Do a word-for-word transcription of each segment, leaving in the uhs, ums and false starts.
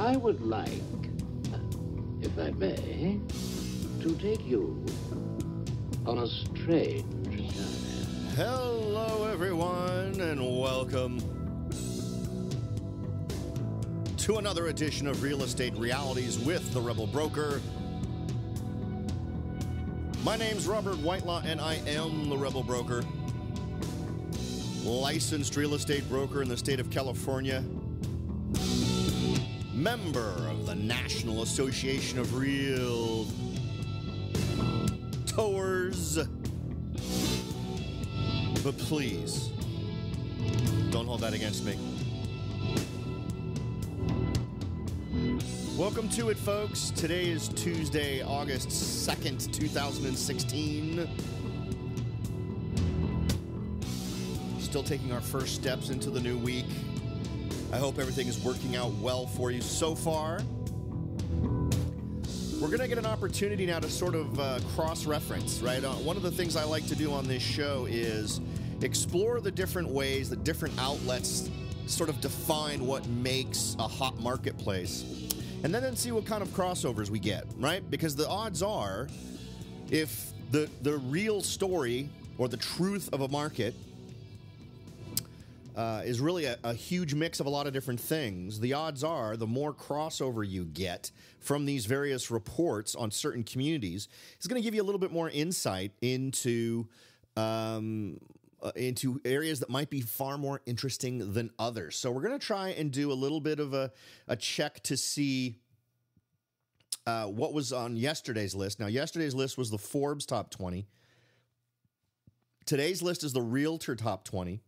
I would like, if I may, to take you on a strange journey. Hello, everyone, and welcome to another edition of Real Estate Realities with the Rebel Broker. My name's Robert Whitelaw, and I am the Rebel Broker, licensed real estate broker in the state of California, member of the National Association of Realtors. But please, don't hold that against me. Welcome to it, folks. Today is Tuesday, August second, two thousand sixteen. Still taking our first steps into the new week. I hope everything is working out well for you so far. We're going to get an opportunity now to sort of uh, cross-reference, right? Uh, one of the things I like to do on this show is explore the different ways that different outlets sort of define what makes a hot marketplace, and then, then see what kind of crossovers we get, right? Because the odds are, if the the real story or the truth of a market uh, is really a, a huge mix of a lot of different things, the odds are the more crossover you get from these various reports on certain communities is going to give you a little bit more insight into um, uh, into areas that might be far more interesting than others. So we're going to try and do a little bit of a, a check to see uh, what was on yesterday's list. Now, yesterday's list was the Forbes Top twenty. Today's list is the Realtor Top twenty.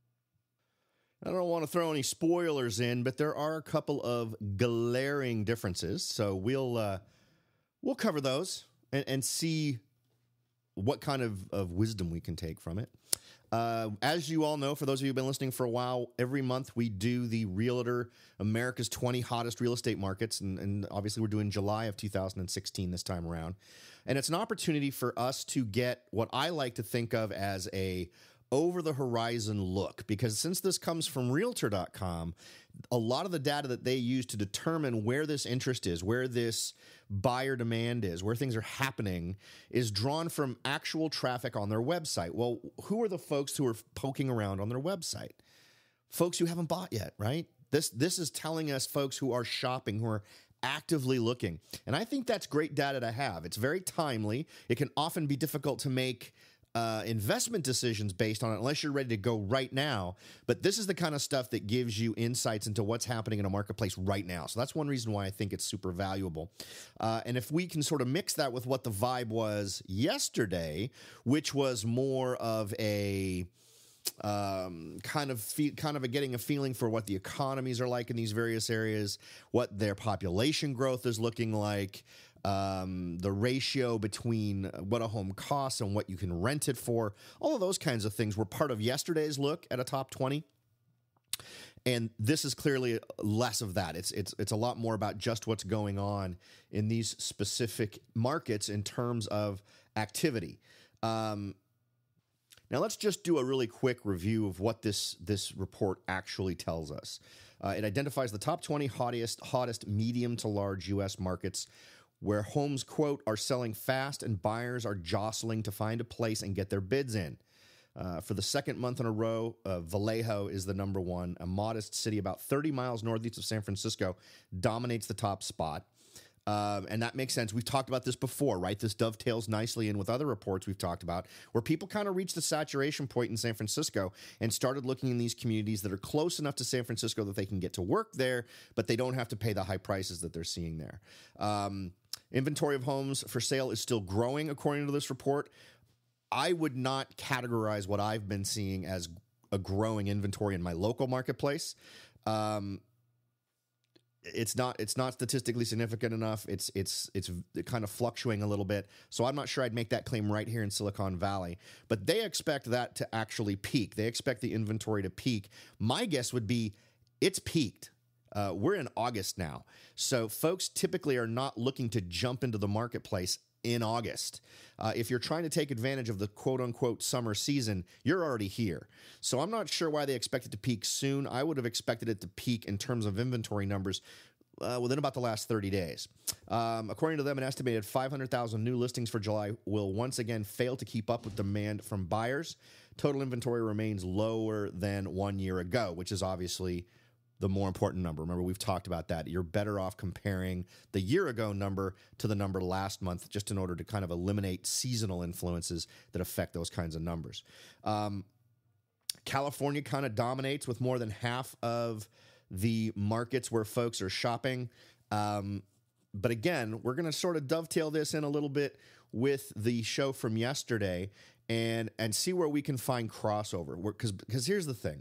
I don't want to throw any spoilers in, but there are a couple of glaring differences. So we'll uh, we'll cover those and, and see what kind of, of wisdom we can take from it. Uh, as you all know, for those of you who've been listening for a while, every month we do the Realtor America's twenty Hottest Real Estate Markets, and, and obviously we're doing July of two thousand sixteen this time around. And it's an opportunity for us to get what I like to think of as a over-the-horizon look, because since this comes from Realtor dot com, a lot of the data that they use to determine where this interest is, where this buyer demand is, where things are happening, is drawn from actual traffic on their website. Well, who are the folks who are poking around on their website? Folks who haven't bought yet, right? This, this is telling us folks who are shopping, who are actively looking. And I think that's great data to have. It's very timely. It can often be difficult to make Uh, investment decisions based on it unless you're ready to go right now. But this is the kind of stuff that gives you insights into what's happening in a marketplace right now. So that's one reason why I think it's super valuable. Uh, and if we can sort of mix that with what the vibe was yesterday, which was more of a um, kind of fe- kind of a getting a feeling for what the economies are like in these various areas, what their population growth is looking like, um, the ratio between what a home costs and what you can rent it for. All of those kinds of things were part of yesterday's look at a top twenty. And this is clearly less of that. It's it's it's a lot more about just what's going on in these specific markets in terms of activity. Um, Now, let's just do a really quick review of what this, this report actually tells us. Uh, it identifies the top twenty hottest, hottest medium to large U S markets where homes, quote, are selling fast and buyers are jostling to find a place and get their bids in. Uh, for the second month in a row, uh, Vallejo is the number one. A modest city about thirty miles northeast of San Francisco dominates the top spot. Um, and that makes sense. We've talked about this before, right? This dovetails nicely in with other reports we've talked about where people kind of reached the saturation point in San Francisco and started looking in these communities that are close enough to San Francisco that they can get to work there, but they don't have to pay the high prices that they're seeing there. Um, inventory of homes for sale is still growing, according to this report. I would not categorize what I've been seeing as a growing inventory in my local marketplace. Um, It's not it's not statistically significant enough. It's it's it's kind of fluctuating a little bit. So I'm not sure I'd make that claim right here in Silicon Valley. But they expect that to actually peak. They expect the inventory to peak. My guess would be it's peaked. Uh, we're in August now. So folks typically are not looking to jump into the marketplace in August. Uh, if you're trying to take advantage of the quote-unquote summer season, you're already here. So I'm not sure why they expect it to peak soon. I would have expected it to peak in terms of inventory numbers uh, within about the last thirty days. Um, according to them, an estimated five hundred thousand new listings for July will once again fail to keep up with demand from buyers. Total inventory remains lower than one year ago, which is obviously the more important number. Remember, we've talked about that. You're better off comparing the year ago number to the number last month, just in order to kind of eliminate seasonal influences that affect those kinds of numbers. Um, California kind of dominates with more than half of the markets where folks are shopping. Um, but again, we're going to sort of dovetail this in a little bit with the show from yesterday and and see where we can find crossover. Because because here's the thing.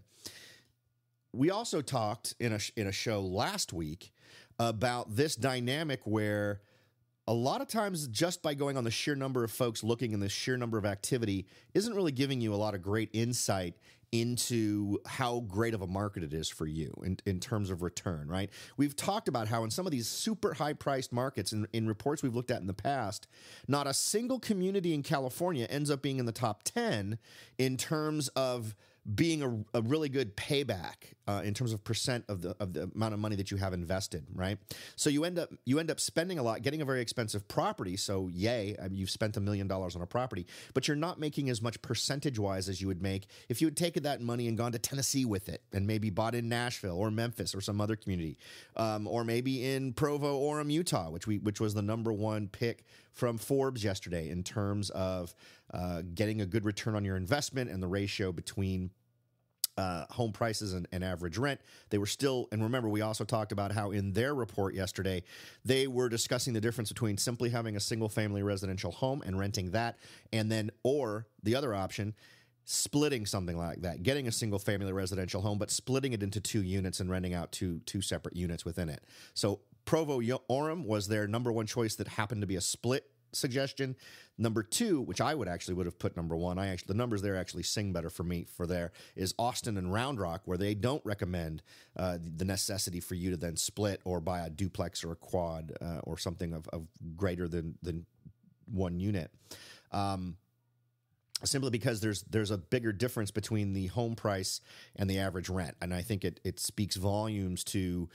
We also talked in a in a show last week about this dynamic where a lot of times just by going on the sheer number of folks looking and the sheer number of activity isn't really giving you a lot of great insight into how great of a market it is for you in, in terms of return, right? We've talked about how in some of these super high-priced markets, in, in reports we've looked at in the past, not a single community in California ends up being in the top ten in terms of being a, a really good payback uh, in terms of percent of the of the amount of money that you have invested, right? So you end up you end up spending a lot, getting a very expensive property. So yay, I mean, you've spent a million dollars on a property, but you're not making as much percentage wise as you would make if you had taken that money and gone to Tennessee with it, and maybe bought in Nashville or Memphis or some other community, um, or maybe in Provo, Orem, Utah, which we which was the number one pick from Forbes yesterday in terms of uh, getting a good return on your investment and the ratio between uh, home prices and, and average rent. They were still, and remember, we also talked about how in their report yesterday, they were discussing the difference between simply having a single-family residential home and renting that, and then, or the other option, splitting something like that, getting a single-family residential home, but splitting it into two units and renting out two two separate units within it. So Provo Orem was their number one choice that happened to be a split suggestion. Number two, which I would actually would have put number one, I actually the numbers there actually sing better for me for there, is Austin and Round Rock, where they don't recommend uh, the necessity for you to then split or buy a duplex or a quad uh, or something of, of greater than than one unit. Um, Simply because there's there's a bigger difference between the home price and the average rent. And I think it it speaks volumes to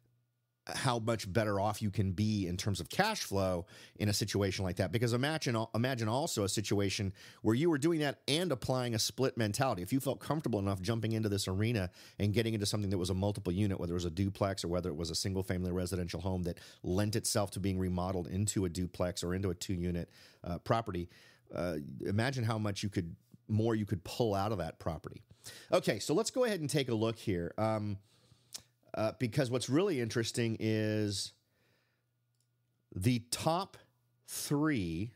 how much better off you can be in terms of cash flow in a situation like that. Because imagine imagine also a situation where you were doing that and applying a split mentality. If you felt comfortable enough jumping into this arena and getting into something that was a multiple unit, whether it was a duplex or whether it was a single family residential home that lent itself to being remodeled into a duplex or into a two unit uh, property, Uh, imagine how much you could more you could pull out of that property. Okay, so let's go ahead and take a look here, um, uh, because what's really interesting is the top three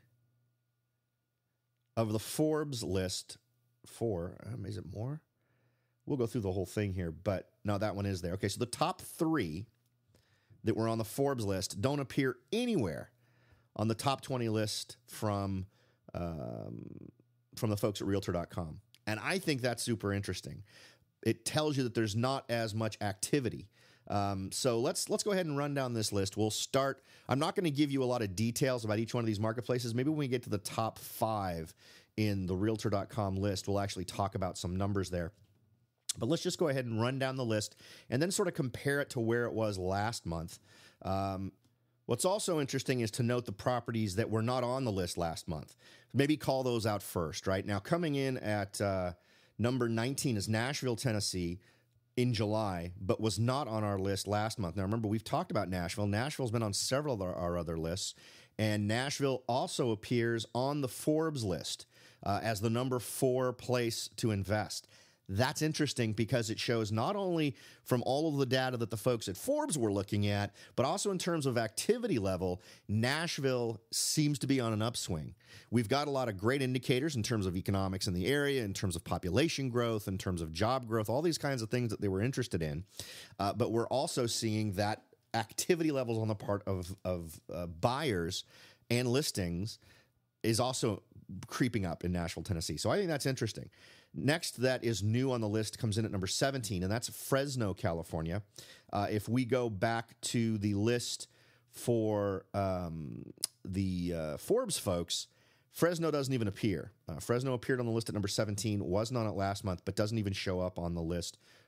of the Forbes list. Four, um, is it more? We'll go through the whole thing here, but no, that one is there. Okay, so the top three that were on the Forbes list don't appear anywhere on the top twenty list from Um, from the folks at Realtor dot com. And I think that's super interesting. It tells you that there's not as much activity. Um, so let's let's go ahead and run down this list. We'll start. I'm not going to give you a lot of details about each one of these marketplaces. Maybe when we get to the top five in the Realtor dot com list, we'll actually talk about some numbers there. But let's just go ahead and run down the list and then sort of compare it to where it was last month. Um, What's also interesting is to note the properties that were not on the list last month. Maybe call those out first, right? Now, coming in at uh, number nineteen is Nashville, Tennessee in July, but was not on our list last month. Now, remember, we've talked about Nashville. Nashville's been on several of our, our other lists, and Nashville also appears on the Forbes list uh, as the number four place to invest. That's interesting because it shows not only from all of the data that the folks at Forbes were looking at, but also in terms of activity level, Nashville seems to be on an upswing. We've got a lot of great indicators in terms of economics in the area, in terms of population growth, in terms of job growth, all these kinds of things that they were interested in. Uh, but we're also seeing that activity levels on the part of, of uh, buyers and listings is also creeping up in Nashville, Tennessee. So I think that's interesting. Next, that is new on the list, comes in at number seventeen, and that's Fresno, California. Uh, if we go back to the list for um, the uh, Forbes folks, Fresno doesn't even appear. Uh, Fresno appeared on the list at number seventeen, wasn't on it last month, but doesn't even show up on the list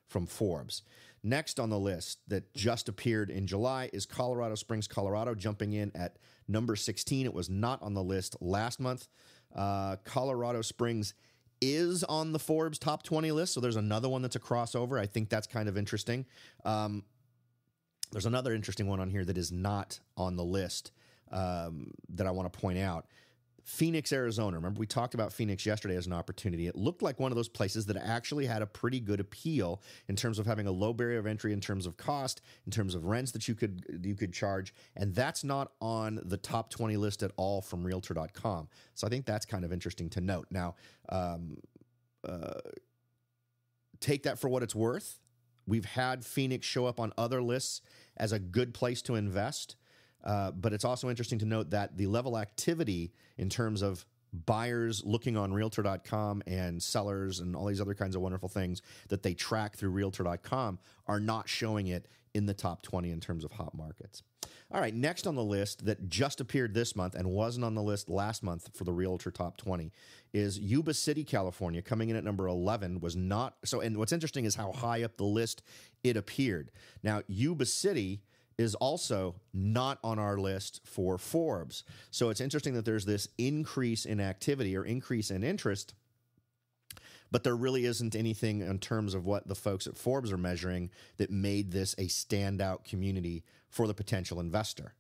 from Forbes. Next on the list that just appeared in July is Colorado Springs, Colorado, jumping in at number sixteen. It was not on the list last month. Uh, Colorado Springs is on the Forbes top twenty list, so there's another one that's a crossover. I think that's kind of interesting. Um, there's another interesting one on here that is not on the list um, that I want to point out. Phoenix, Arizona. Remember, we talked about Phoenix yesterday as an opportunity. It looked like one of those places that actually had a pretty good appeal in terms of having a low barrier of entry, in terms of cost, in terms of rents that you could you could charge, and that's not on the top twenty list at all from Realtor dot com. So I think that's kind of interesting to note. Now, um, uh, take that for what it's worth. We've had Phoenix show up on other lists as a good place to invest. Uh, but it's also interesting to note that the level activity in terms of buyers looking on Realtor dot com and sellers and all these other kinds of wonderful things that they track through Realtor dot com are not showing it in the top twenty in terms of hot markets. All right, next on the list that just appeared this month and wasn't on the list last month for the Realtor top twenty is Yuba City, California, coming in at number eleven. Was not so. And what's interesting is how high up the list it appeared. Now, Yuba City is also not on our list for Forbes. So it's interesting that there's this increase in activity or increase in interest, but there really isn't anything in terms of what the folks at Forbes are measuring that made this a standout community for the potential investor.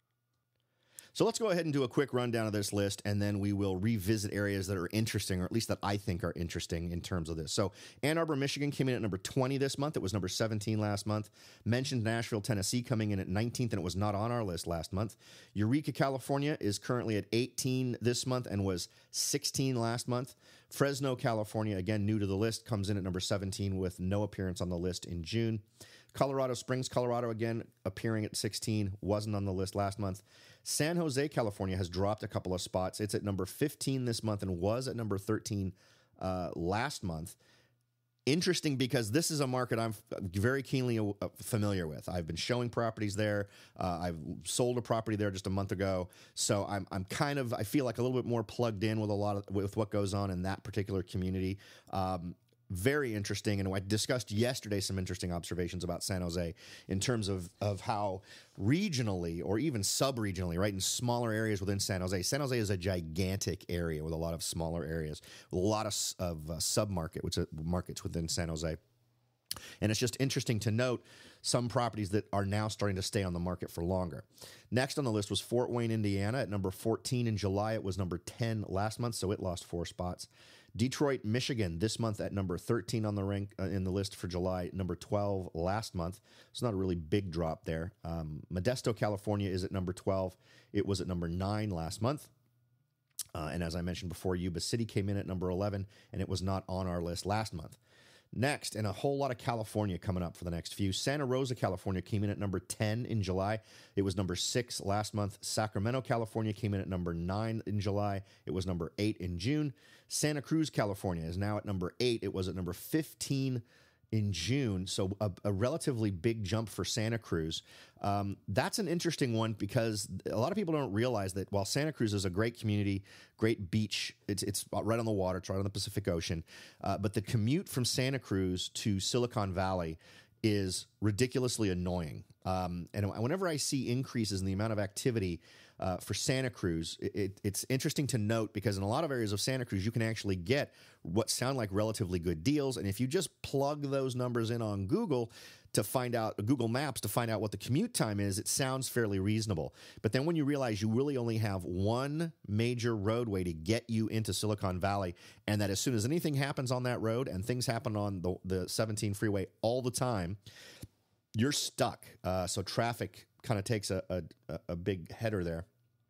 So let's go ahead and do a quick rundown of this list, and then we will revisit areas that are interesting, or at least that I think are interesting in terms of this. So Ann Arbor, Michigan came in at number twenty this month. It was number seventeen last month. Mentioned Nashville, Tennessee coming in at nineteenth, and it was not on our list last month. Eureka, California is currently at eighteen this month and was sixteen last month. Fresno, California, again, new to the list, comes in at number seventeen with no appearance on the list in June. Colorado Springs, Colorado, again, appearing at sixteen, wasn't on the list last month. San Jose, California, has dropped a couple of spots. It's at number fifteen this month and was at number thirteen uh, last month. Interesting because this is a market I'm very keenly uh, familiar with. I've been showing properties there. Uh, I've sold a property there just a month ago, so I'm I'm kind of I feel like a little bit more plugged in with a lot of with what goes on in that particular community. Um, Very interesting, and I discussed yesterday some interesting observations about San Jose in terms of, of how regionally or even sub-regionally, right, in smaller areas within San Jose. San Jose is a gigantic area with a lot of smaller areas, with a lot of, of uh, sub-market, which are markets within San Jose. And it's just interesting to note some properties that are now starting to stay on the market for longer. Next on the list was Fort Wayne, Indiana at number fourteen in July. It was number ten last month, so it lost four spots. Detroit, Michigan, this month at number thirteen on the rank uh, in the list for July, number twelve last month. It's not a really big drop there. Um, Modesto, California is at number twelve. It was at number nine last month. Uh, and as I mentioned before, Yuba City came in at number eleven, and it was not on our list last month. Next, and a whole lot of California coming up for the next few. Santa Rosa, California came in at number ten in July. It was number six last month. Sacramento, California came in at number nine in July. It was number eight in June. Santa Cruz, California is now at number eight. It was at number fifteen in June, so a, a relatively big jump for Santa Cruz. Um, that's an interesting one because a lot of people don't realize that while Santa Cruz is a great community, great beach, it's it's right on the water, it's right on the Pacific Ocean, uh, but the commute from Santa Cruz to Silicon Valley is ridiculously annoying. Um, and whenever I see increases in the amount of activity uh, for Santa Cruz, it, it, it's interesting to note because in a lot of areas of Santa Cruz, you can actually get what sound like relatively good deals. And if you just plug those numbers in on Google to find out, Google Maps to find out what the commute time is, it sounds fairly reasonable. But then when you realize you really only have one major roadway to get you into Silicon Valley, and that as soon as anything happens on that road, and things happen on the, the seventeen freeway all the time, you're stuck. Uh, so traffic kind of takes a, a, a big header there.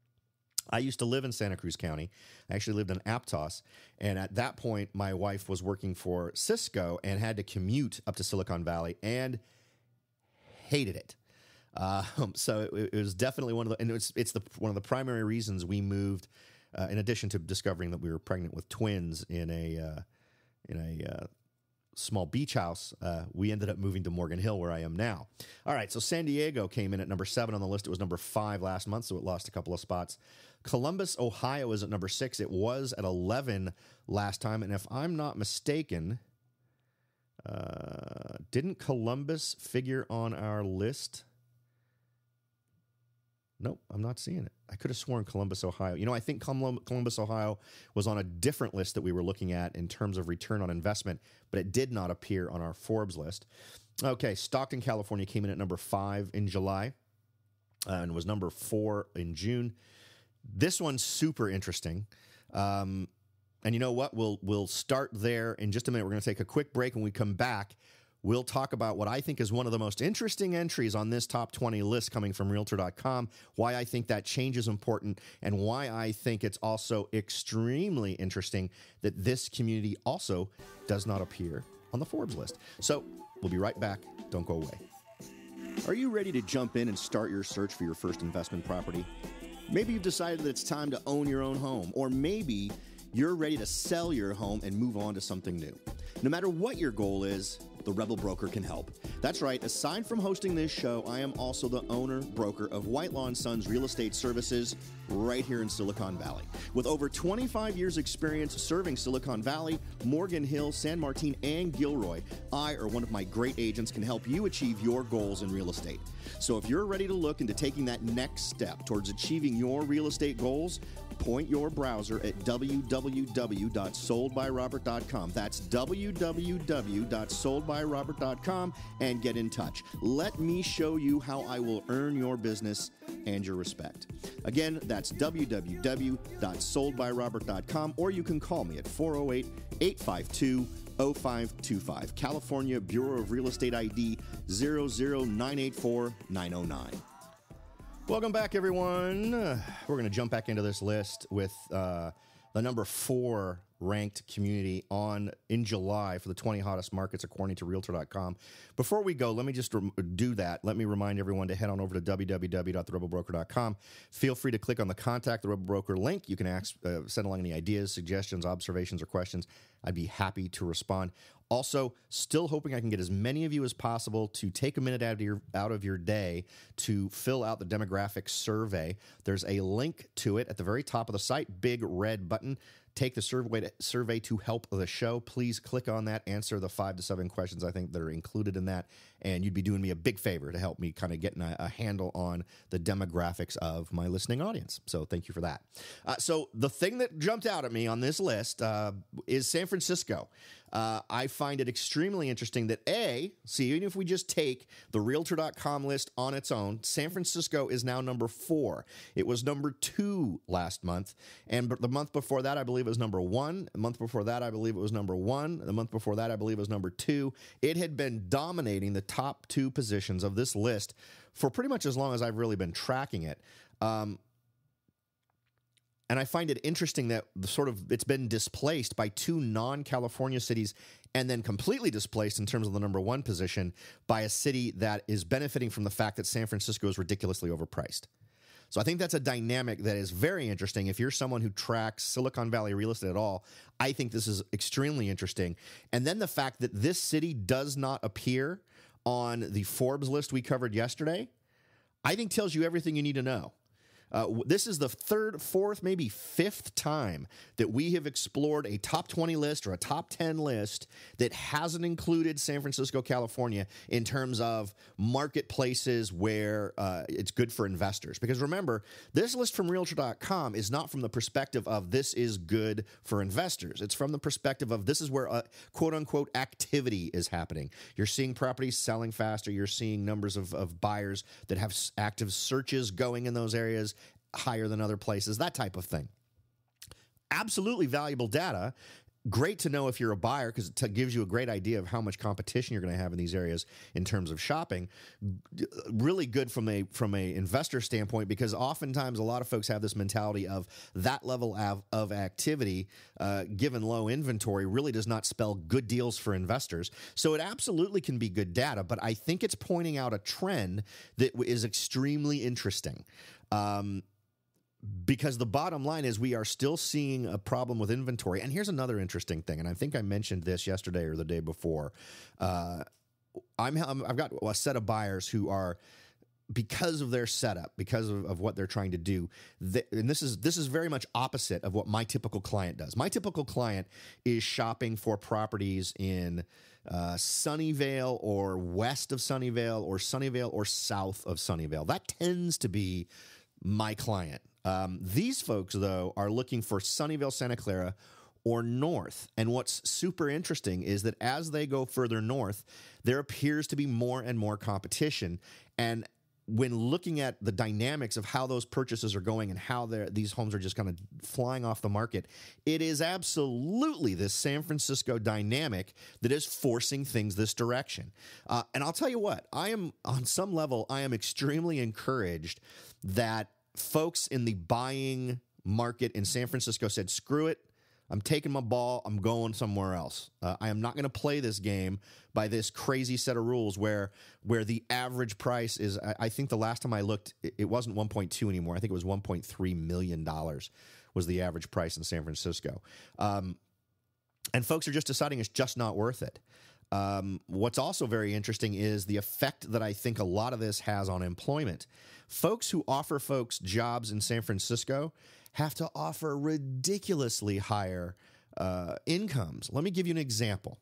I used to live in Santa Cruz County. I actually lived in Aptos. And at that point, my wife was working for Cisco and had to commute up to Silicon Valley and hated it. Uh, so it, it was definitely one of the, and it's, it's the, one of the primary reasons we moved, uh, in addition to discovering that we were pregnant with twins in a, uh, in a, uh, small beach house, uh, we ended up moving to Morgan Hill, where I am now. All right, so San Diego came in at number seven on the list. It was number five last month, so it lost a couple of spots. Columbus, Ohio is at number six. It was at eleven last time, and if I'm not mistaken, Uh, didn't Columbus figure on our list? Nope, I'm not seeing it. I could have sworn Columbus, Ohio. You know, I think Columbus, Ohio was on a different list that we were looking at in terms of return on investment, but it did not appear on our Forbes list. Okay, Stockton, California came in at number five in July uh, and was number four in June. This one's super interesting. Um, and you know what? We'll we'll start there in just a minute. We're going to take a quick break. When we come back, we'll talk about what I think is one of the most interesting entries on this top twenty list coming from Realtor dot com, why I think that change is important, and why I think it's also extremely interesting that this community also does not appear on the Forbes list. So we'll be right back. Don't go away. Are you ready to jump in and start your search for your first investment property? Maybe you've decided that it's time to own your own home, or maybe you're ready to sell your home and move on to something new. No matter what your goal is, the Rebel Broker can help. That's right, aside from hosting this show, I am also the owner, broker of Whitelaw and Sons Real Estate Services right here in Silicon Valley. With over twenty-five years experience serving Silicon Valley, Morgan Hill, San Martin, and Gilroy, I or one of my great agents can help you achieve your goals in real estate. So if you're ready to look into taking that next step towards achieving your real estate goals, point your browser at w w w dot sold by robert dot com. That's w w w dot sold by robert dot com and get in touch. Let me show you how I will earn your business and your respect. Again, that's w w w dot sold by robert dot com, or you can call me at four oh eight, eight five two, oh five two five. California Bureau of Real Estate I D zero zero nine eight four nine oh nine. Welcome back, everyone. Uh, we're going to jump back into this list with uh, the number four ranked community on in July for the twenty hottest markets according to Realtor dot com. Before we go, let me just rem- do that. Let me remind everyone to head on over to w w w dot the rebel broker dot com. Feel free to click on the Contact the Rebel Broker link. You can ask, uh, send along any ideas, suggestions, observations, or questions. I'd be happy to respond. Also, still hoping I can get as many of you as possible to take a minute out of your out of your day to fill out the demographic survey. There's a link to it at the very top of the site, big red button. Take the survey to, survey to help the show. Please click on that, answer the five to seven questions I think that are included in that, and you'd be doing me a big favor to help me kind of getting a, a handle on the demographics of my listening audience. So thank you for that. Uh, so the thing that jumped out at me on this list uh, is San Francisco. Uh, I find it extremely interesting that A, see, even if we just take the Realtor dot com list on its own, San Francisco is now number four. It was number two last month, and the month before that, I believe it was number one. The month before that, I believe it was number one. The month before that, I believe it was number two. It had been dominating the top two positions of this list for pretty much as long as I've really been tracking it. Um, And I find it interesting that the sort of it's been displaced by two non-California cities and then completely displaced in terms of the number one position by a city that is benefiting from the fact that San Francisco is ridiculously overpriced. So I think that's a dynamic that is very interesting. If you're someone who tracks Silicon Valley real estate at all, I think this is extremely interesting. And then the fact that this city does not appear on the Forbes list we covered yesterday, I think tells you everything you need to know. Uh, this is the third, fourth, maybe fifth time that we have explored a top twenty list or a top ten list that hasn't included San Francisco, California in terms of marketplaces where uh, it's good for investors. Because remember, this list from Realtor dot com is not from the perspective of this is good for investors. It's from the perspective of this is where uh, quote-unquote activity is happening. You're seeing properties selling faster. You're seeing numbers of, of buyers that have active searches going in those areas higher than other places, that type of thing. Absolutely valuable data. Great to know if you're a buyer because it t- gives you a great idea of how much competition you're going to have in these areas in terms of shopping. Really good from a from a investor standpoint because oftentimes a lot of folks have this mentality of that level of, of activity, uh, given low inventory, really does not spell good deals for investors. So it absolutely can be good data, but I think it's pointing out a trend that is extremely interesting. Um, Because the bottom line is we are still seeing a problem with inventory. And here's another interesting thing, and I think I mentioned this yesterday or the day before. Uh, I'm, I've got a set of buyers who are because of their setup, because of, of what they're trying to do. Th- and this is this is very much opposite of what my typical client does. My typical client is shopping for properties in uh, Sunnyvale or west of Sunnyvale or Sunnyvale or south of Sunnyvale. That tends to be my client. Um, these folks, though, are looking for Sunnyvale, Santa Clara, or north. And what's super interesting is that as they go further north, there appears to be more and more competition. And when looking at the dynamics of how those purchases are going and how these homes are just kind of flying off the market, it is absolutely this San Francisco dynamic that is forcing things this direction. Uh, and I'll tell you what, I am, on some level, I am extremely encouraged that folks in the buying market in San Francisco said, screw it. I'm taking my ball. I'm going somewhere else. Uh, I am not going to play this game by this crazy set of rules where where the average price is, I, I think the last time I looked, it, it wasn't one point two anymore. I think it was one point three million dollars was the average price in San Francisco. Um, and folks are just deciding it's just not worth it. Um, what's also very interesting is the effect that I think a lot of this has on employment. Folks who offer folks jobs in San Francisco have to offer ridiculously higher uh, incomes. Let me give you an example.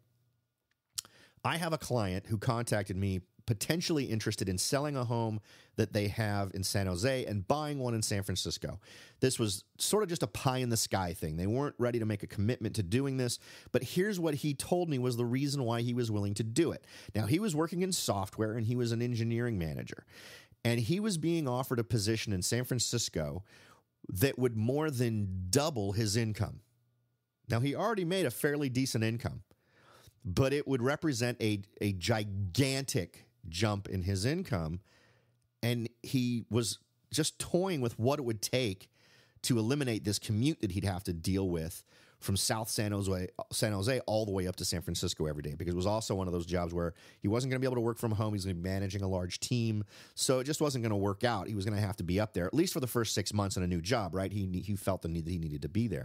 I have a client who contacted me potentially interested in selling a home that they have in San Jose and buying one in San Francisco. This was sort of just a pie in the sky thing. They weren't ready to make a commitment to doing this, but here's what he told me was the reason why he was willing to do it. Now, he was working in software and he was an engineering manager, and he was being offered a position in San Francisco that would more than double his income. Now, he already made a fairly decent income, but it would represent a, a gigantic jump in his income, and he was just toying with what it would take to eliminate this commute that he'd have to deal with from South San Jose, San Jose all the way up to San Francisco every day, because it was also one of those jobs where he wasn't going to be able to work from home. He was going to be managing a large team, so it just wasn't going to work out. He was going to have to be up there, at least for the first six months in a new job, right? He, he felt the need that he needed to be there.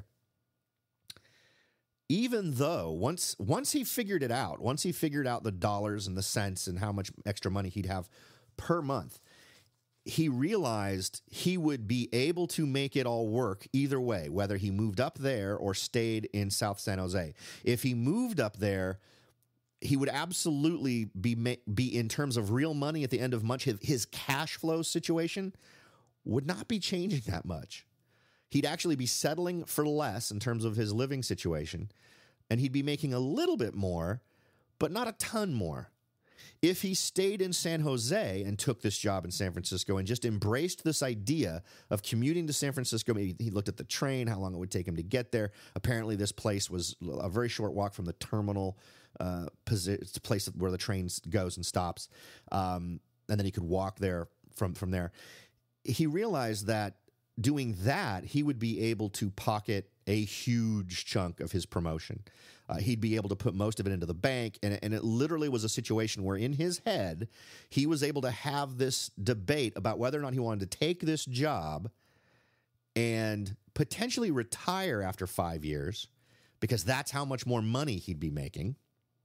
Even though once once he figured it out, once he figured out the dollars and the cents and how much extra money he'd have per month, he realized he would be able to make it all work either way, whether he moved up there or stayed in South San Jose. If he moved up there, he would absolutely be be in terms of real money at the end of month. His, his cash flow situation would not be changing that much. He'd actually be settling for less in terms of his living situation, and he'd be making a little bit more, but not a ton more. If he stayed in San Jose and took this job in San Francisco and just embraced this idea of commuting to San Francisco, maybe he looked at the train, how long it would take him to get there. Apparently, this place was a very short walk from the terminal uh, posi- place where the train goes and stops, um, and then he could walk there from, from there. He realized that doing that, he would be able to pocket a huge chunk of his promotion. Uh, he'd be able to put most of it into the bank, and, and it literally was a situation where in his head, he was able to have this debate about whether or not he wanted to take this job and potentially retire after five years, because that's how much more money he'd be making,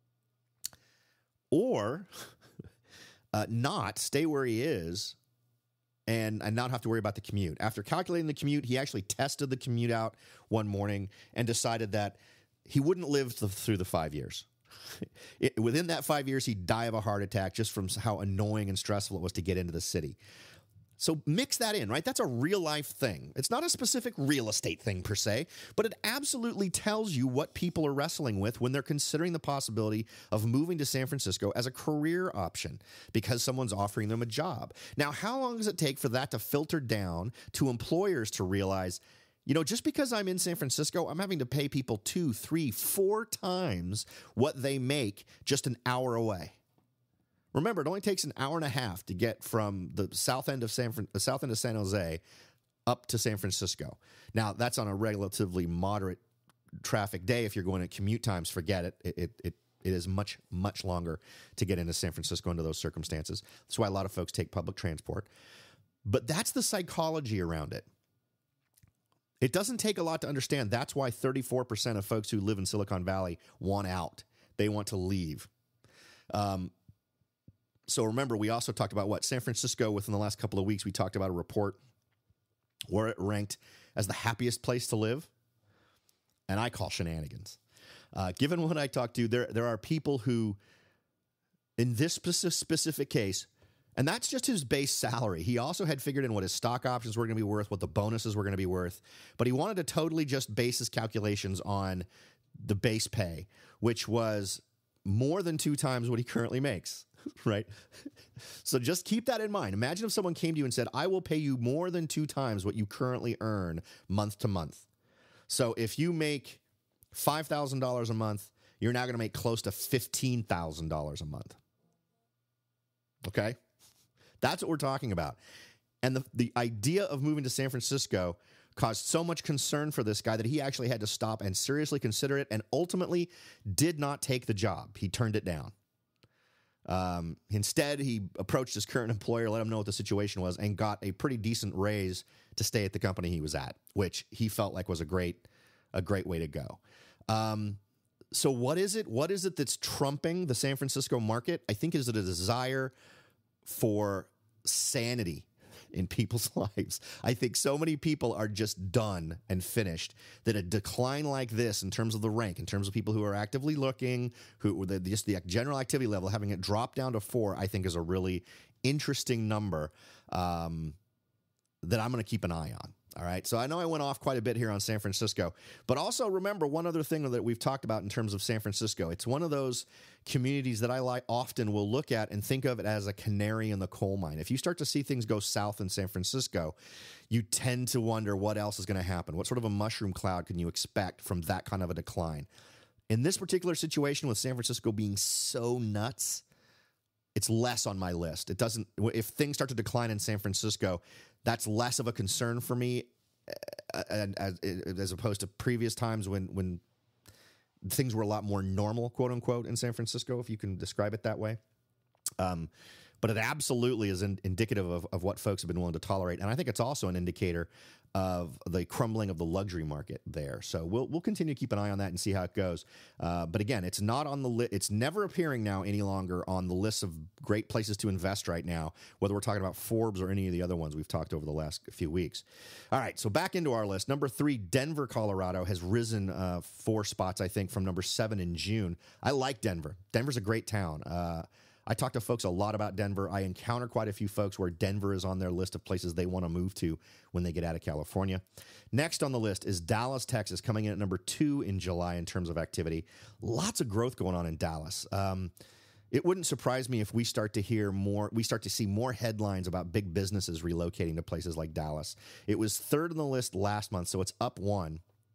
or uh, not stay where he is and, and not have to worry about the commute. After calculating the commute, he actually tested the commute out one morning and decided that he wouldn't live th- through the five years. It, within that five years, he'd die of a heart attack just from how annoying and stressful it was to get into the city. So mix that in, right? That's a real-life thing. It's not a specific real estate thing per se, but it absolutely tells you what people are wrestling with when they're considering the possibility of moving to San Francisco as a career option because someone's offering them a job. Now, how long does it take for that to filter down to employers to realize, you know, just because I'm in San Francisco, I'm having to pay people two, three, four times what they make just an hour away? Remember, it only takes an hour and a half to get from the south end of San the south end of San Jose up to San Francisco. Now, that's on a relatively moderate traffic day. If you're going at commute times, forget it. It it it, it is much much longer to get into San Francisco under those circumstances. That's why a lot of folks take public transport. But that's the psychology around it. It doesn't take a lot to understand. That's why thirty-four percent of folks who live in Silicon Valley want out. They want to leave. Um, So remember, we also talked about what? San Francisco, within the last couple of weeks, we talked about a report where it ranked as the happiest place to live. And I call shenanigans. Uh, given what I talked to, there, there are people who, in this specific case, and that's just his base salary. He also had figured in what his stock options were going to be worth, what the bonuses were going to be worth. But he wanted to totally just base his calculations on the base pay, which was more than two times what he currently makes, right? So just keep that in mind. Imagine if someone came to you and said, I will pay you more than two times what you currently earn month to month. So if you make five thousand dollars a month, you're now going to make close to fifteen thousand dollars a month. Okay? That's what we're talking about. And the, the idea of moving to San Francisco caused so much concern for this guy that he actually had to stop and seriously consider it, and ultimately did not take the job. He turned it down. Um, instead, he approached his current employer, let him know what the situation was, and got a pretty decent raise to stay at the company he was at, which he felt like was a great, a great way to go. Um, so what is it? What is it that's trumping the San Francisco market? I think is it a desire for sanity in people's lives. I think so many people are just done and finished that a decline like this in terms of the rank, in terms of people who are actively looking, who the, just the general activity level, having it drop down to four, I think is a really interesting number um, that I'm going to keep an eye on. All right. So I know I went off quite a bit here on San Francisco, but also remember one other thing that we've talked about in terms of San Francisco. It's one of those communities that I like often will look at and think of it as a canary in the coal mine. If you start to see things go south in San Francisco, you tend to wonder what else is going to happen. What sort of a mushroom cloud can you expect from that kind of a decline? In this particular situation with San Francisco being so nuts, it's less on my list. It doesn't, if things start to decline in San Francisco, that's less of a concern for me uh, as, as opposed to previous times when, when things were a lot more normal, quote unquote, in San Francisco, if you can describe it that way. Um, but it absolutely is in, indicative of, of what folks have been willing to tolerate. And I think it's also an indicator of the crumbling of the luxury market there. So we'll we'll continue to keep an eye on that and see how it goes. Uh, but again, it's not on the li- it's never appearing now any longer on the list of great places to invest right now, whether we're talking about Forbes or any of the other ones we've talked over the last few weeks. All right, so back into our list. Number three, Denver, Colorado has risen uh, four spots, I think, from number seven in June. I like Denver. Denver's a great town. Uh, I talk to folks a lot about Denver. I encounter quite a few folks where Denver is on their list of places they want to move to when they get out of California. Next on the list is Dallas, Texas, coming in at number two in July in terms of activity. Lots of growth going on in Dallas. Um, it wouldn't surprise me if we start to hear more, we start to see more headlines about big businesses relocating to places like Dallas. It was third on the list last month, so it's up one.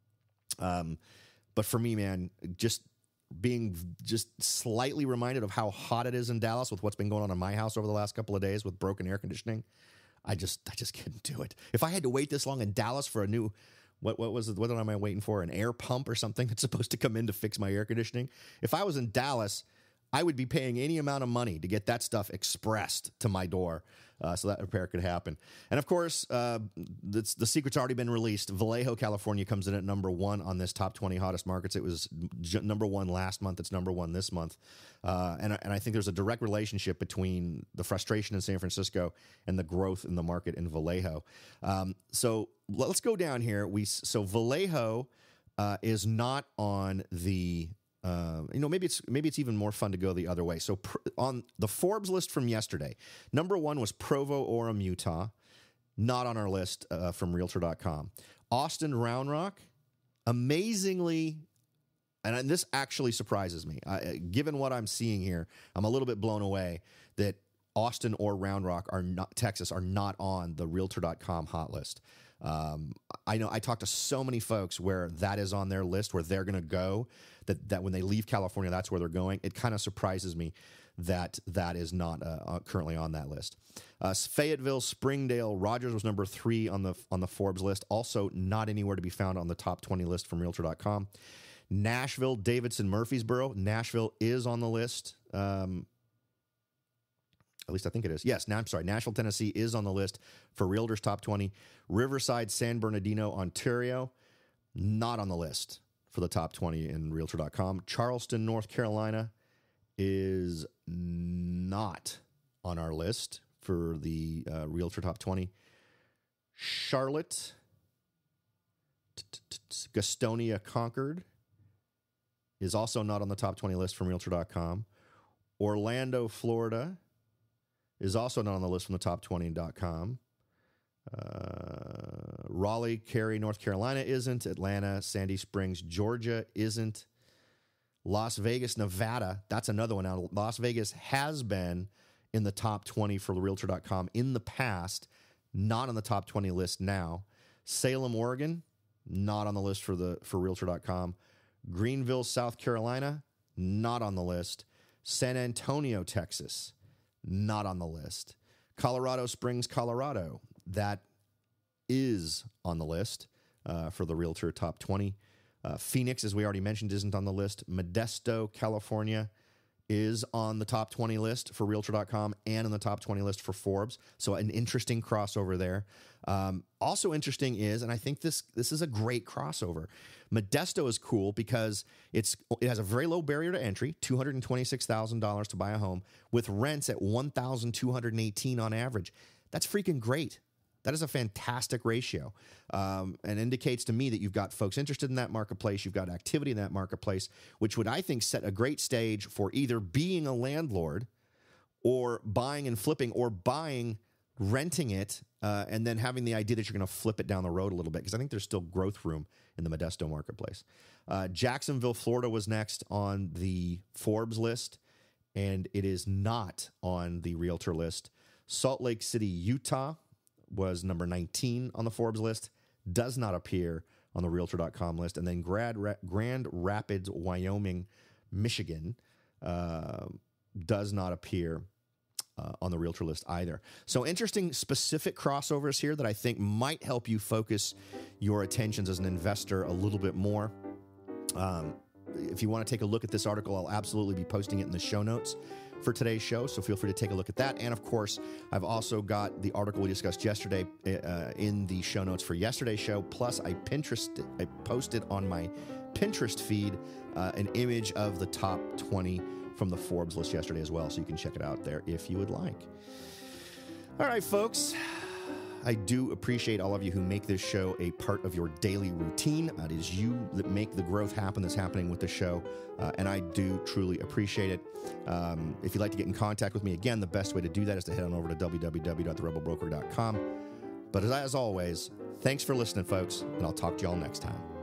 Um, but for me, man, just being just slightly reminded of how hot it is in Dallas with what's been going on in my house over the last couple of days with broken air conditioning. I just, I just couldn't do it. If I had to wait this long in Dallas for a new, what, what was it? What am I waiting for? An air pump or something that's supposed to come in to fix my air conditioning. If I was in Dallas, I would be paying any amount of money to get that stuff expressed to my door. Uh, so that repair could happen. And of course, uh, the, the secret's already been released. Vallejo, California comes in at number one on this top twenty hottest markets. It was j- number one last month. It's number one this month. Uh, and, and I think there's a direct relationship between the frustration in San Francisco and the growth in the market in Vallejo. Um, so let's go down here. We So Vallejo uh, is not on the... Uh, you know, maybe it's maybe it's even more fun to go the other way. So pr- on the Forbes list from yesterday, number one was Provo, Orem, Utah, not on our list uh, from Realtor dot com. Austin, Round Rock, amazingly, and this actually surprises me. I, given what I'm seeing here, I'm a little bit blown away that Austin or Round Rock are not Texas are not on the Realtor dot com hot list. Um, I know I talked to so many folks where that is on their list, where they're going to go, that, that when they leave California, that's where they're going. It kind of surprises me that that is not uh, currently on that list. Uh, Fayetteville, Springdale, Rogers was number three on the on the Forbes list, also not anywhere to be found on the top twenty list from Realtor dot com. Nashville, Davidson, Murfreesboro. Nashville is on the list. Um, At least I think it is. Yes, now I'm sorry. Nashville, Tennessee is on the list for Realtors Top twenty. Riverside, San Bernardino, Ontario, not on the list for the top twenty in Realtor dot com. Charleston, North Carolina is not on our list for the uh, Realtor Top twenty. Charlotte, Gastonia Concord is also not on the top twenty list from Realtor dot com. Orlando, Florida is also not on the list from the top twenty dot com. Uh, Raleigh, Cary, North Carolina isn't. Atlanta, Sandy Springs, Georgia isn't. Las Vegas, Nevada, that's another one. Now, Las Vegas has been in the top twenty for Realtor dot com in the past, not on the top twenty list now. Salem, Oregon, not on the list for the for Realtor dot com. Greenville, South Carolina, not on the list. San Antonio, Texas, not on the list. Colorado Springs, Colorado, that is on the list uh, for the Realtor Top twenty. Uh, Phoenix, as we already mentioned, isn't on the list. Modesto, California, is on the top twenty list for Realtor dot com and on the top twenty list for Forbes. So an interesting crossover there. Um, also interesting is, and I think this this is a great crossover, Modesto is cool because it's it has a very low barrier to entry, two hundred twenty-six thousand dollars to buy a home, with rents at one thousand two hundred eighteen dollars on average. That's freaking great. That is a fantastic ratio, um, and indicates to me that you've got folks interested in that marketplace, you've got activity in that marketplace, which would, I think, set a great stage for either being a landlord or buying and flipping, or buying, renting it, uh, and then having the idea that you're going to flip it down the road a little bit, because I think there's still growth room in the Modesto marketplace. Uh, Jacksonville, Florida was next on the Forbes list, and it is not on the Realtor list. Salt Lake City, Utah was number nineteen on the Forbes list, does not appear on the Realtor dot com list. And then Grand, Grand Rapids, Wyoming, Michigan uh, does not appear uh, on the Realtor list either. So interesting specific crossovers here that I think might help you focus your attentions as an investor a little bit more. Um, if you want to take a look at this article, I'll absolutely be posting it in the show notes for today's show, so feel free to take a look at that. And of course, I've also got the article we discussed yesterday uh, in the show notes for yesterday's show. Plus, I Pinterest, I posted on my Pinterest feed uh, an image of the top twenty from the Forbes list yesterday as well, so you can check it out there if you would like. All right, folks. I do appreciate all of you who make this show a part of your daily routine. It is you that make the growth happen that's happening with the show, uh, and I do truly appreciate it. Um, if you'd like to get in contact with me, again, the best way to do that is to head on over to w w w dot the rebel broker dot com. But as, as always, thanks for listening, folks, and I'll talk to you all next time.